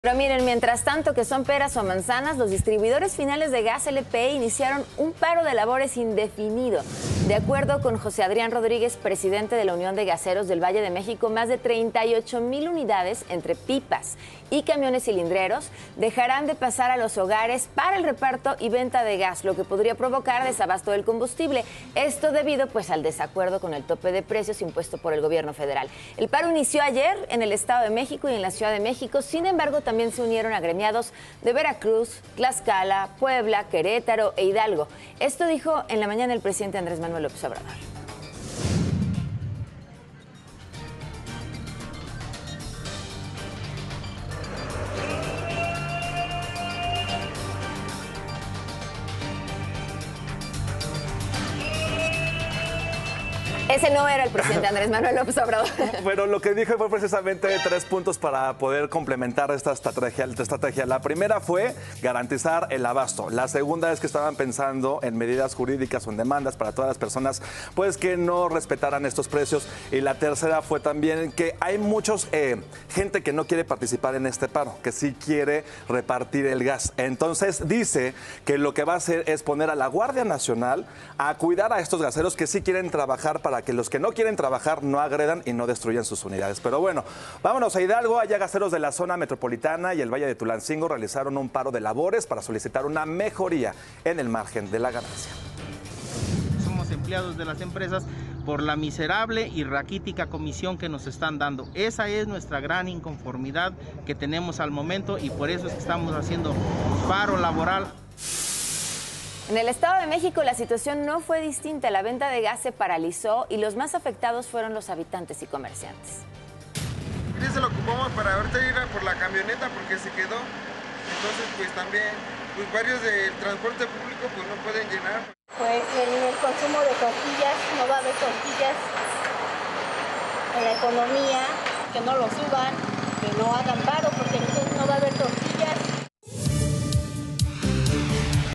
Pero miren, mientras tanto que son peras o manzanas, los distribuidores finales de gas LP iniciaron un paro de labores indefinido. De acuerdo con José Adrián Rodríguez, presidente de la Unión de Gaseros del Valle de México, más de 38,000 unidades entre pipas y camiones cilindreros dejarán de pasar a los hogares para el reparto y venta de gas, lo que podría provocar desabasto del combustible. Esto debido al desacuerdo con el tope de precios impuesto por el gobierno federal. El paro inició ayer en el Estado de México y en la Ciudad de México. Sin embargo, también se unieron agremiados de Veracruz, Tlaxcala, Puebla, Querétaro e Hidalgo. Esto dijo en la mañana el presidente Andrés Manuel López Obrador. Ese no era el presidente Andrés Manuel López Obrador. Pero lo que dije fue precisamente 3 puntos para poder complementar esta estrategia. La primera fue garantizar el abasto. La segunda es que estaban pensando en medidas jurídicas o en demandas para todas las personas que no respetaran estos precios. Y la tercera fue también que hay muchos gente que no quiere participar en este paro, que sí quiere repartir el gas. Entonces dice que lo que va a hacer es poner a la Guardia Nacional a cuidar a estos gaseros que sí quieren trabajar para que los que no quieren trabajar no agredan y no destruyan sus unidades. Pero bueno, vámonos a Hidalgo. Allá gaseros de la zona metropolitana y el Valle de Tulancingo realizaron un paro de labores para solicitar una mejoría en el margen de la ganancia. Somos empleados de las empresas por la miserable y raquítica comisión que nos están dando. Esa es nuestra gran inconformidad que tenemos al momento y por eso es que estamos haciendo paro laboral. En el Estado de México la situación no fue distinta. La venta de gas se paralizó y los más afectados fueron los habitantes y comerciantes. Se lo ocupamos para ahorita ir a por la camioneta porque se quedó. Entonces también varios del transporte público no pueden llenar. En el consumo de tortillas, no va a haber tortillas. En la economía, que no lo suban, que no hagan